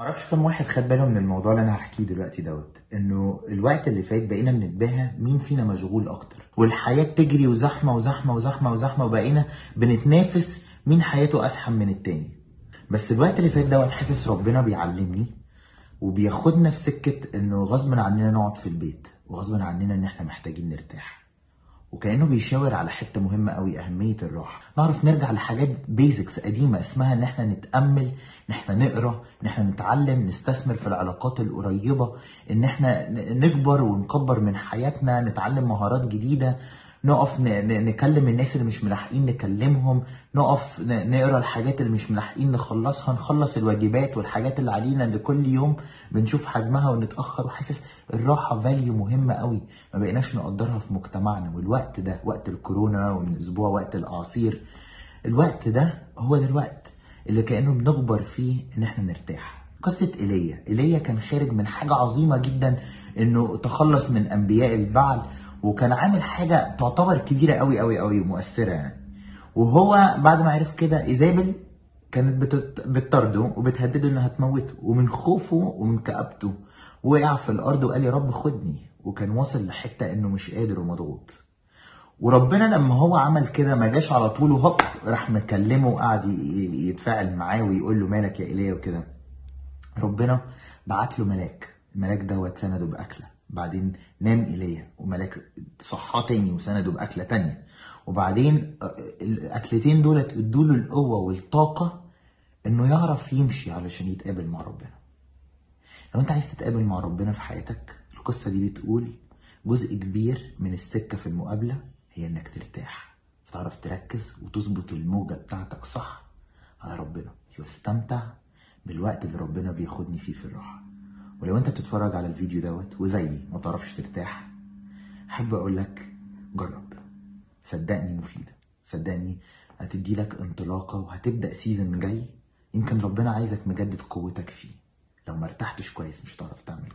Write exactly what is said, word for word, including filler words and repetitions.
معرفش كم واحد خد باله من الموضوع اللي انا هحكيه دلوقتي دوت انه الوقت اللي فات بقينا بنتباهى مين فينا مشغول اكتر، والحياه بتجري وزحمه وزحمه وزحمه وزحمه، وبقينا بنتنافس مين حياته ازحم من التاني. بس الوقت اللي فات دوت حاسس ربنا بيعلمني وبياخدنا في سكه انه غصب عننا نقعد في البيت، وغصب عننا ان احنا محتاجين نرتاح. وكأنه بيشاور على حتة مهمة قوي، أهمية الراحة. نعرف نرجع لحاجات بيزكس قديمة اسمها إن احنا نتأمل، إن احنا نقرأ، إن احنا نتعلم، نستثمر في العلاقات القريبة، إن احنا نكبر ونكبر من حياتنا، نتعلم مهارات جديدة، نقف نكلم الناس اللي مش ملاحقين نكلمهم، نقف نقرا الحاجات اللي مش ملاحقين نخلصها، نخلص الواجبات والحاجات اللي علينا اللي كل يوم بنشوف حجمها ونتاخر. وحاسس الراحه فاليو مهمه قوي ما بقيناش نقدرها في مجتمعنا. والوقت ده وقت الكورونا، ومن اسبوع وقت الاعاصير، الوقت ده هو ده الوقت اللي كانه بنجبر فيه ان احنا نرتاح. قصه ايليا، ايليا كان خارج من حاجه عظيمه جدا، انه تخلص من انبياء البعل، وكان عامل حاجه تعتبر كبيره قوي قوي قوي ومؤثره يعني. وهو بعد ما عرف كده ايزابل كانت بتت... بتطرده وبتهدده انها هتموته، ومن خوفه ومن كآبته وقع في الارض وقال يا رب خدني. وكان واصل لحته انه مش قادر ومضغوط. وربنا لما هو عمل كده ما جاش على طول وهوب راح مكلمه وقعد يتفاعل معاه ويقول له مالك يا ايليا وكده. ربنا بعت له ملاك، الملاك دوت سنده باكله، بعدين نام ايليا وملاك صحاه تاني وسنده باكله تانيه، وبعدين الاكلتين دولت ادوا له القوه والطاقه انه يعرف يمشي علشان يتقابل مع ربنا. لو انت عايز تتقابل مع ربنا في حياتك، القصه دي بتقول جزء كبير من السكه في المقابله هي انك ترتاح، فتعرف تركز وتظبط الموجه بتاعتك صح على ربنا، واستمتع بالوقت اللي ربنا بياخدني فيه في الراحه. ولو انت بتتفرج على الفيديو دوت وزيي ما تعرفش ترتاح، احب اقول لك جرب، صدقني مفيده، صدقني هتدي لك انطلاقه وهتبدا سيزن جاي يمكن ربنا عايزك مجدد قوتك فيه. لو ما ارتحتش كويس مش هتعرف تعمل